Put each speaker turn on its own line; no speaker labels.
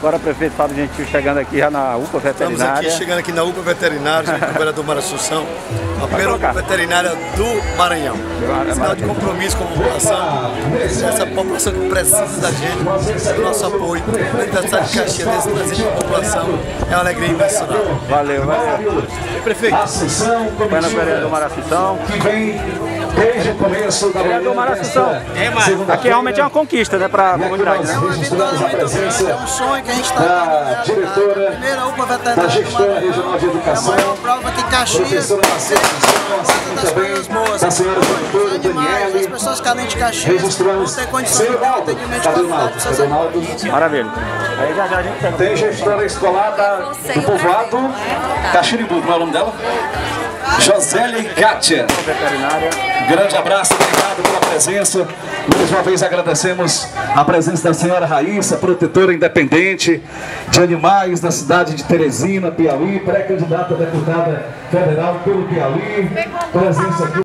Agora, prefeito Fábio Gentil chegando aqui já na UPA Veterinária.
Estamos aqui, chegando aqui na UPA Veterinária, junto com o vereador Mário Assunção, a primeira UPA Veterinária do Maranhão. Sinal de compromisso com a população, essa população que precisa da gente, do nosso apoio. O aniversário de Caxias desse presente para a população é uma alegria imensurável.
Valeu, valeu.
Prefeito.
Foi no vereador Mário Assunção.
Que vem desde o começo da
Vereador Mário Assunção. Aqui realmente é uma conquista, né, para a comunidade.
É uma vitória muito grande, é um sonho que a gente está tendo,
diretora,
a primeira UPA
da
Veterinária do
Gestora
Maranhão.
Regional de Educação,
É a maior prova que Caxias tem das coisas boas.
da senhora
Os animais, as
Daniele,
pessoas carentes de Caxias vão ter condição de ter um atendimento de qualidade para seus animais.
Maravilha. Aí já a gente pega.
Tem gestora escolar do povoado Caxiribu, como é o nome dela? Josélia Kátia.
Veterinária.
Grande abraço, obrigado pela presença. Mais uma vez agradecemos a presença da senhora Raíssa, protetora independente de animais da cidade de Teresina, Piauí, pré-candidata a deputada federal pelo Piauí. Presença aqui.